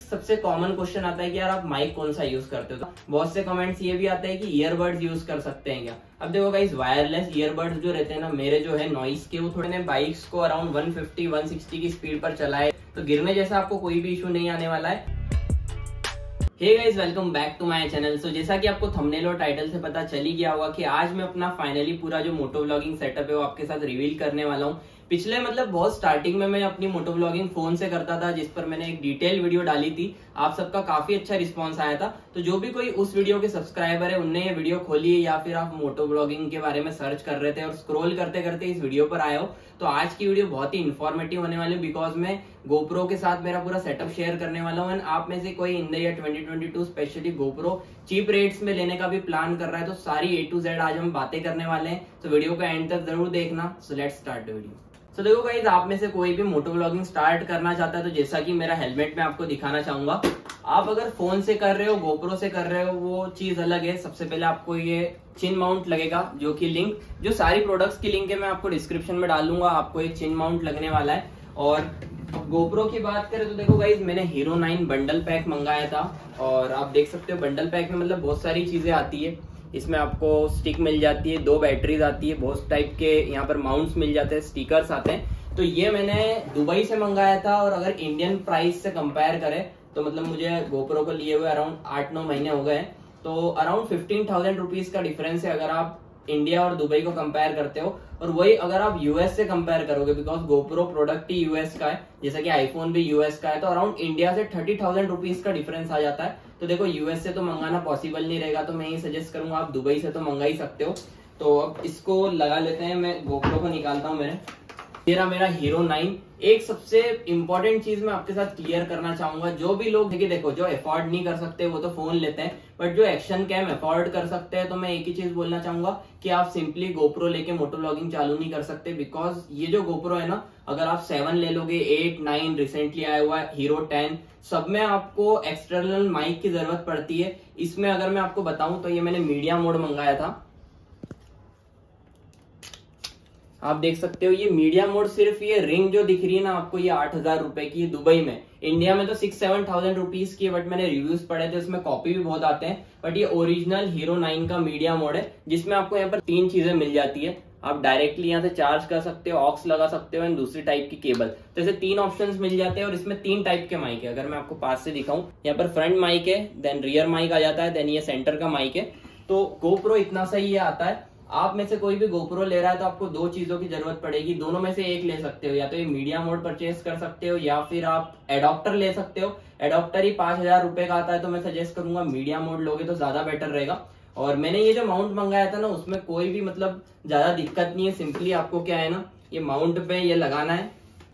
सबसे common question आता है कि यार आप माइक कौन सा यूज करते हो। तो बहुत से कमेंट्स ये भी आते हैं कि ईयरबड्स यूज कर सकते हैं क्या। अब देखो गाइस, वायरलेस ईयरबड्स जो रहते हैं ना, मेरे जो है नॉइस के, वो थोड़े ने बाइक्स को अराउंड 150-160 की स्पीड पर चलाए, तो गिरने जैसा आपको कोई भी इशू नहीं आने वाला है। Hey guys, welcome back to my channel. So जैसा कि आपको थंबनेल और टाइटल से पता चल ही गया होगा कि आज मैं अपना फाइनली पूरा जो मोटो व्लॉगिंग सेटअप है वो आपके साथ रिवील करने वाला हूँ। पिछले बहुत स्टार्टिंग में मैं अपनी मोटो व्लॉगिंग फोन से करता था, जिस पर मैंने एक डिटेल वीडियो डाली थी। आप सबका काफी अच्छा रिस्पांस आया था। तो जो भी कोई उस वीडियो के सब्सक्राइबर है, उनने ये वीडियो खोली है या फिर आप मोटो व्लॉगिंग के बारे में सर्च कर रहे थे और स्क्रॉल करते करते इस वीडियो पर आए हो, तो आज की वीडियो बहुत ही इन्फॉर्मेटिव होने वाली है। बिकॉज मैं गोप्रो के साथ मेरा पूरा सेटअप शेयर करने वाला हूँ। आप में से कोई in the year 2022 specially GoPro cheap rates में लेने का भी प्लान कर रहा है, तो सारी A to Z आज हम बातें करने वाले हैं। तो वीडियो को एंड तक जरूर देखना। So let's start the video. तो देखो गाइस, आप में से कोई भी मोटो व्लॉगिंग स्टार्ट करना चाहता है, तो जैसा कि मेरा हेलमेट में आपको दिखाना चाहूंगा। आप अगर फोन से कर रहे हो, गोप्रो से कर रहे हो, वो चीज अलग है। सबसे पहले आपको ये चिन माउंट लगेगा, जो कि लिंक, जो सारी प्रोडक्ट्स की लिंक है मैं आपको डिस्क्रिप्शन में डालूंगा। आपको एक चिन माउंट लगने वाला है। और गोप्रो की बात करें तो देखो गाइस, मैंने हीरो 9 बंडल पैक मंगाया था और आप देख सकते हो बंडल पैक में मतलब बहुत सारी चीजें आती है। इसमें आपको स्टिक मिल जाती है, 2 बैटरीज आती है, बहुत टाइप के यहाँ पर माउंट्स मिल जाते हैं, स्टिकर्स आते हैं। तो ये मैंने दुबई से मंगाया था और अगर इंडियन प्राइस से कंपेयर करें तो मतलब मुझे गोप्रो को लिए हुए अराउंड 8-9 महीने हो गए। तो अराउंड 15,000 रुपीज का डिफरेंस है अगर आप इंडिया और दुबई को कंपेयर करते हो। और वही अगर आप यूएस से कंपेयर करोगे, बिकॉज गोप्रो प्रोडक्ट ही यूएस का है, जैसा कि आईफोन भी यूएस का है, तो अराउंड इंडिया से 30,000 रुपीज का डिफरेंस आ जाता है। तो देखो, यूएस से तो मंगाना पॉसिबल नहीं रहेगा, तो मैं ये सजेस्ट करूंगा आप दुबई से तो मंगा ही सकते हो। तो अब इसको लगा लेते हैं। मैं गोप्रो को निकालता हूँ। मेरा हीरो 9। एक सबसे इंपॉर्टेंट चीज मैं आपके साथ क्लियर करना चाहूंगा। जो भी लोग देखो, जो अफोर्ड नहीं कर सकते वो तो फोन लेते हैं, बट जो एक्शन कैम अफोर्ड कर सकते हैं, तो मैं एक ही चीज बोलना चाहूंगा कि आप सिंपली गोप्रो लेके मोटो व्लॉगिंग चालू नहीं कर सकते। बिकॉज ये जो गोप्रो है ना, अगर आप 7 ले लोगे, 8, 9 रिसेंटली आया हुआ है, हीरो 10, सब में आपको एक्सटर्नल माइक की जरूरत पड़ती है। इसमें अगर मैं आपको बताऊं तो ये मैंने मीडिया मोड मंगाया था। आप देख सकते हो ये मीडिया मोड, सिर्फ ये रिंग जो दिख रही है ना आपको, ये 8,000 रुपए की है दुबई में। इंडिया में तो 6-7,000 रुपीज की है, बट मैंने रिव्यूज पढ़े थे, उसमें कॉपी भी बहुत आते हैं। बट ये ओरिजिनल हीरो 9 का मीडिया मोड है, जिसमें आपको यहाँ पर 3 चीजें मिल जाती है। आप डायरेक्टली यहाँ से चार्ज कर सकते हो, ऑक्स लगा सकते हो एंड दूसरी टाइप की केबल। तो ऐसे 3 ऑप्शंस मिल जाते हैं और इसमें 3 टाइप के माइक है। अगर मैं आपको पास से दिखाऊं, यहाँ पर फ्रंट माइक है, देन रियर माइक आ जाता है, देन ये सेंटर का माइक है। तो गोप्रो इतना सही ये आता है। आप में से कोई भी गोप्रो ले रहा है तो आपको 2 चीजों की जरूरत पड़ेगी। दोनों में से एक ले सकते हो, या तो ये मीडिया मोड परचेस कर सकते हो या फिर आप एडॉप्टर ले सकते हो। एडॉप्टर ही 5,000 रुपए का आता है, तो मैं सजेस्ट करूंगा मीडिया मोड लोगे तो ज्यादा बेटर रहेगा। और मैंने ये जो माउंट मंगाया था ना, उसमें कोई भी मतलब ज्यादा दिक्कत नहीं है। सिंपली आपको क्या है ना, ये माउंट पे ये लगाना है।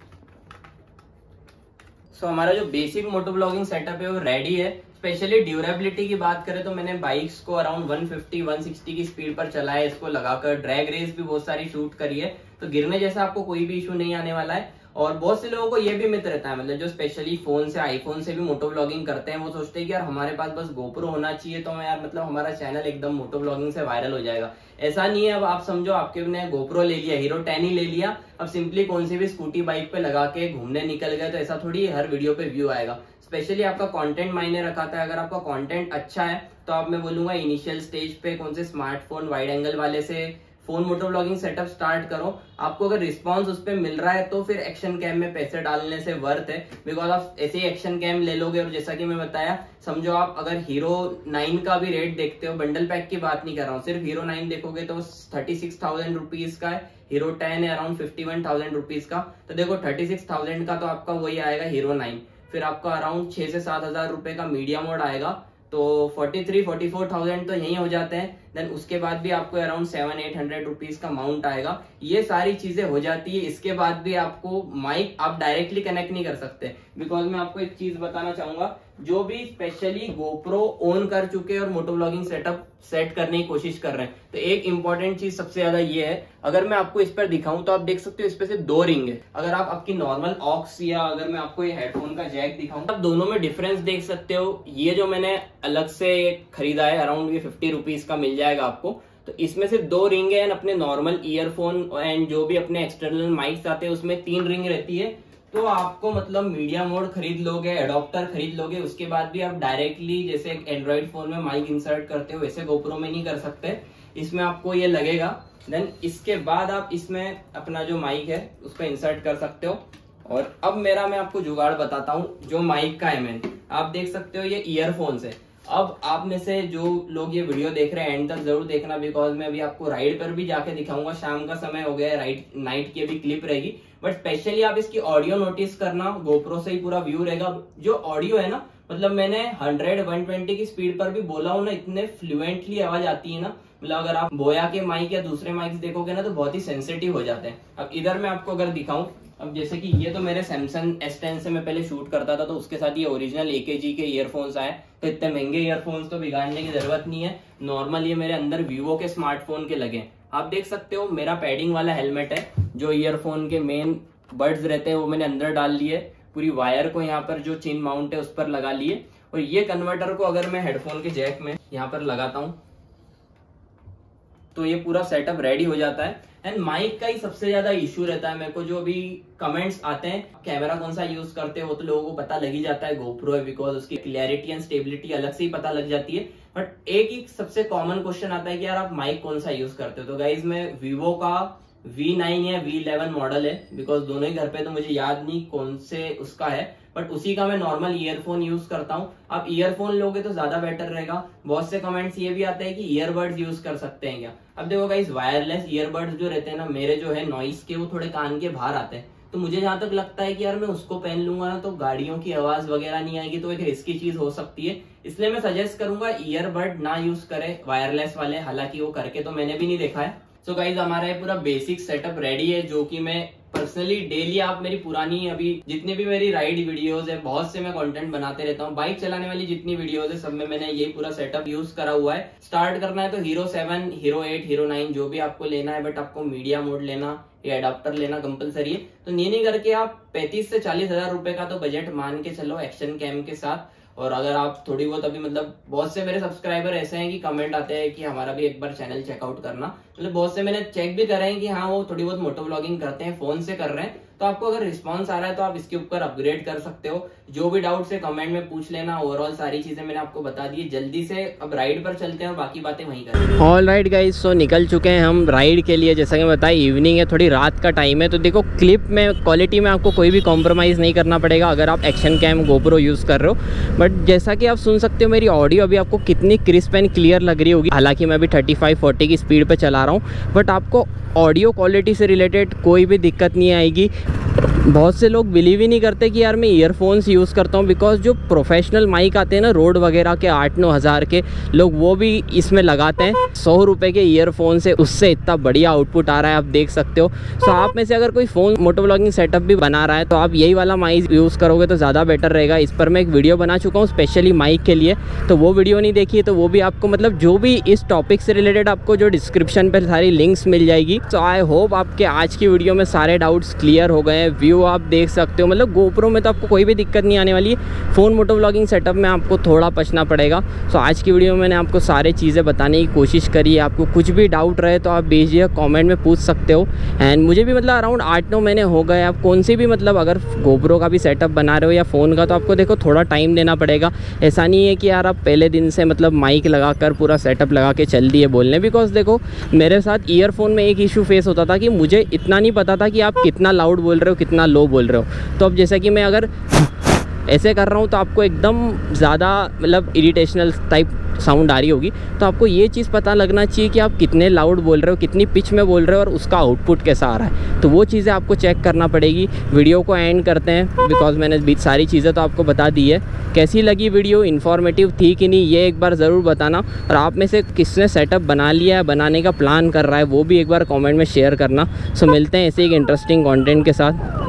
सो हमारा जो बेसिक मोटो व्लॉगिंग सेटअप है वो रेडी है। स्पेशली ड्यूरेबिलिटी की बात करें तो मैंने बाइक्स को अराउंड 150-160 की स्पीड पर चलाया, इसको लगाकर ड्रैग रेस भी बहुत सारी शूट करी है, तो गिरने जैसा आपको कोई भी इशू नहीं आने वाला है। और बहुत से लोगों को ये भी मिथ रहता है, मतलब जो स्पेशली फोन से, आईफोन से भी मोटो व्लॉगिंग करते हैं, वो सोचते हैं कि यार हमारे पास बस गोप्रो होना चाहिए तो यार मतलब हमारा चैनल एकदम मोटो व्लॉगिंग से वायरल हो जाएगा। ऐसा नहीं है। अब आप समझो, आपके गोप्रो ले लिया, हीरो 10 ही ले लिया, अब सिंपली कौन सी भी स्कूटी बाइक पे लगा के घूमने निकल गए, तो ऐसा थोड़ी हर वीडियो पे व्यू आएगा। स्पेशली आपका कंटेंट मायने रखाता है। अगर आपका कंटेंट अच्छा है तो आप, मैं बोलूंगा इनिशियल स्टेज पे कौन से स्मार्टफोन वाइड एंगल वाले से phone Moto vlogging setup start करो। आपको अगर रिस्पांस उस पर मिल रहा है तो फिर एक्शन कैम में पैसे डालने से वर्थ है। बिकॉज आप ऐसे ही एक्शन कैम ले लोगे, और जैसा कि मैं बताया, समझो आप अगर हीरो 9 का भी रेट देखते हो, बंडल पैक की बात नहीं कर रहा हूँ, सिर्फ हीरो 9 देखोगे तो 36,000 रुपीज का है। हीरो 10 है अराउंड 51,000 रुपीज का। तो देखो 36,000 का तो आपका वही आएगा हीरो 9। फिर आपका अराउंड 6 से 7,000 रुपए का मीडिया मोड आएगा, तो 43-44,000 तो यही हो जाते हैं। देन उसके बाद भी आपको अराउंड 700-800 रुपीज का माउंट आएगा। ये सारी चीजें हो जाती है। इसके बाद भी आपको माइक आप डायरेक्टली कनेक्ट नहीं कर सकते, बिकॉज मैं आपको एक चीज बताना चाहूंगा, जो भी स्पेशली गोप्रो ओन कर चुके हैं और मोटो व्लॉगिंग सेटअप सेट करने की कोशिश कर रहे हैं, तो एक इंपॉर्टेंट चीज सबसे ज्यादा ये है। अगर मैं आपको इस पर दिखाऊं तो आप देख सकते हो इस पे से 2 रिंग है। अगर आप आपकी नॉर्मल ऑक्स, या अगर मैं आपको ये हेडफोन का जैक दिखाऊं, आप दोनों में डिफरेंस देख सकते हो। ये जो मैंने अलग से खरीदा है, अराउंड ये 50 रुपीज का मिल जाएगा आपको। तो इसमें से 2 रिंग है, एंड अपने नॉर्मल ईयरफोन एंड जो भी अपने एक्सटर्नल माइक्स आते हैं उसमें 3 रिंग रहती है। तो आपको मतलब मीडिया मोड खरीद लोगे, एडॉप्टर खरीद लोगे, उसके बाद भी आप डायरेक्टली जैसे एंड्रॉइड फोन में माइक इंसर्ट करते हो वैसे गोप्रो में नहीं कर सकते, इसमें आपको ये लगेगा। देन इसके बाद आप इसमें अपना जो माइक है उस पर इंसर्ट कर सकते हो। और अब मैं आपको जुगाड़ बताता हूँ जो माइक का है। मैंने आप देख सकते हो ये ईयरफोन्स है। अब आप में से जो लोग ये वीडियो देख रहे हैं एंड तक जरूर देखना, बिकॉज मैं अभी आपको राइड पर भी जाके दिखाऊंगा। शाम का समय हो गया, राइड नाइट की अभी क्लिप रहेगी, बट स्पेशली आप इसकी ऑडियो नोटिस करना, गोप्रो से ही पूरा व्यू रहेगा। जो ऑडियो है ना, मतलब मैंने 100-120 की स्पीड पर भी बोला हूँ ना, इतने फ्लुएंटली आवाज आती है ना, मतलब अगर आप बोया के माइक या दूसरे माइक्स देखोगे ना तो बहुत ही सेंसिटिव हो जाते हैं। अब इधर मैं आपको अगर दिखाऊं, अब जैसे कि ये तो मेरे सैमसंग S10 से मैं पहले शूट करता था, तो उसके साथ ये ओरिजिनल AKG के ईयरफोन्स आए, तो इतने महंगे ईयरफोन्स तो बिगाड़ने की जरूरत नहीं है। नॉर्मल ये मेरे अंदर वीवो के स्मार्टफोन के लगे। आप देख सकते हो मेरा पैडिंग वाला हेलमेट है, जो ईयरफोन के मेन बड्स रहते हैं वो मैंने अंदर डाल लिए, पूरी वायर को यहाँ पर जो चिन माउंट है उस पर लगा लिए। और ये कन्वर्टर को अगर मैं हेडफोन के जैक में यहाँ पर लगाता हूँ तो ये पूरा सेटअप रेडी हो जाता है। एंड माइक का ही सबसे ज्यादा इशू रहता है मेरे को, जो अभी कमेंट्स आते हैं कैमरा कौन सा यूज करते हो, तो लोगों को पता लग ही जाता है गोप्रो है, बिकॉज उसकी क्लैरिटी एंड स्टेबिलिटी अलग से ही पता लग जाती है। बट एक ही सबसे कॉमन क्वेश्चन आता है कि यार आप माइक कौन सा यूज करते हो। तो गाइज मैं वीवो का V9 या V11 मॉडल है, बिकॉज दोनों ही घर पे, तो मुझे याद नहीं कौन से उसका है, बट उसी का मैं नॉर्मल ईयरफोन यूज करता हूँ। आप ईयरफोन लोगे तो ज्यादा बेटर रहेगा। बहुत से कमेंट्स ये भी आते हैं कि ईयरबड्स यूज कर सकते हैं क्या। अब देखो गाइस, वायरलेस ईयरबड्स जो रहते हैं ना, मेरे जो है नॉइस के, वो थोड़े कान के बाहर आते हैं, तो मुझे जहां तक लगता है कि यार मैं उसको पहन लूंगा ना तो गाड़ियों की आवाज वगैरह नहीं आएगी, तो एक रिस्की चीज हो सकती है। इसलिए मैं सजेस्ट करूंगा ईयरबड ना यूज करे वायरलेस वाले, हालांकि वो करके तो मैंने भी नहीं देखा है। सो गाइज हमारा ये पूरा बेसिक सेटअप रेडी है, जो कि मैं पर्सनली डेली, आप मेरी पुरानी अभी जितनी भी मेरी राइड वीडियोस है, बहुत से मैं कंटेंट बनाते रहता हूँ, बाइक चलाने वाली जितनी वीडियोस है सब में मैंने यही पूरा सेटअप यूज करा हुआ है। स्टार्ट करना है तो हीरो 7, हीरो 8, हीरो 9 जो भी आपको लेना है, बट आपको मीडिया मोड लेना या अडाप्टर लेना कंपलसरी है। तो नहीं करके आप 35 से 40 हजार रुपए का तो बजट मान के चलो एक्शन कैम के साथ। और अगर आप थोड़ी बहुत अभी, मतलब बहुत से मेरे सब्सक्राइबर ऐसे हैं कि कमेंट आते हैं कि हमारा भी एक बार चैनल चेकआउट करना, मतलब बहुत से मैंने चेक भी करे हैं कि हाँ वो थोड़ी बहुत मोटो व्लॉगिंग करते हैं, फोन से कर रहे हैं। तो आपको अगर रिस्पांस आ रहा है तो आप इसके ऊपर अपग्रेड कर सकते हो। जो भी डाउट्स है कमेंट में पूछ लेना। ओवरऑल सारी चीजें मैंने आपको बता दी। जल्दी से अब राइड पर चलते हैं और बाकी बातें वहीं करेंगे। ऑल राइट गाइस, सो निकल चुके हैं हम राइड के लिए। जैसा कि मैं बताया इवनिंग है, थोड़ी रात का टाइम है, तो देखो क्लिप में क्वालिटी में आपको कोई भी कॉम्प्रोमाइज़ नहीं करना पड़ेगा अगर आप एक्शन कैम गोप्रो यूज़ कर रहे हो। बट जैसा कि आप सुन सकते हो मेरी ऑडियो अभी आपको कितनी क्रिस्प एंड क्लियर लग रही होगी। हालांकि मैं अभी 35-40 की स्पीड पर चला रहा हूँ, बट आपको ऑडियो क्वालिटी से रिलेटेड कोई भी दिक्कत नहीं आएगी। बहुत से लोग बिलीव ही नहीं करते कि यार मैं ईयरफोन्स यूज़ करता हूँ, बिकॉज जो प्रोफेशनल माइक आते हैं ना रोड वगैरह के 8-9 हज़ार के, लोग वो भी इसमें लगाते हैं। 100 रुपये के ईयरफोन से उससे इतना बढ़िया आउटपुट आ रहा है, आप देख सकते हो। सो आप में से अगर कोई फ़ोन मोटो व्लॉगिंग सेटअप भी बना रहा है तो आप यही वाला माइक यूज़ करोगे तो ज़्यादा बेटर रहेगा। इस पर मैं एक वीडियो बना चुका हूँ स्पेशली माइक के लिए, तो वो वीडियो नहीं देखी है तो वो भी आपको, मतलब जो भी इस टॉपिक से रिलेटेड आपको जो डिस्क्रिप्शन पर सारी लिंक्स मिल जाएगी। सो आई होप आपके आज की वीडियो में सारे डाउट्स क्लियर हो गए हैं। व्यू आप देख सकते हो, मतलब गोप्रो में तो आपको कोई भी दिक्कत नहीं आने वाली है। फ़ोन मोटो व्लॉगिंग सेटअप में आपको थोड़ा पछना पड़ेगा। सो आज की वीडियो में मैंने आपको सारी चीज़ें बताने की कोशिश करी है। आपको कुछ भी डाउट रहे तो आप भेजिए, कमेंट में पूछ सकते हो। एंड मुझे भी मतलब अराउंड 8-9 महीने हो गए। आप कौन सी भी, मतलब अगर गोप्रो का भी सेटअप बना रहे हो या फ़ोन का, तो आपको देखो थोड़ा टाइम देना पड़ेगा। ऐसा नहीं है कि यार आप पहले दिन से मतलब माइक लगा कर पूरा सेटअप लगा के चल दिए बोलने। बिकॉज देखो मेरे साथ ईयरफोन में एक इशू फेस होता था कि मुझे इतना नहीं पता था कि आप कितना लाउड बोल रहे हो, कितना लो बोल रहे हो। तो अब जैसे कि मैं अगर ऐसे कर रहा हूँ तो आपको एकदम ज़्यादा मतलब इरिटेशनल टाइप साउंड आ रही होगी, तो आपको ये चीज़ पता लगना चाहिए कि आप कितने लाउड बोल रहे हो, कितनी पिच में बोल रहे हो और उसका आउटपुट कैसा आ रहा है। तो वो चीज़ें आपको चेक करना पड़ेगी। वीडियो को एंड करते हैं बिकॉज मैंने बीच सारी चीज़ें तो आपको बता दी है। कैसी लगी वीडियो, इन्फॉर्मेटिव थी कि नहीं, ये एक बार ज़रूर बताना। और आप में से किसने सेटअप बना लिया है, बनाने का प्लान कर रहा है, वो भी एक बार कॉमेंट में शेयर करना। सो मिलते हैं ऐसे एक इंटरेस्टिंग कॉन्टेंट के साथ।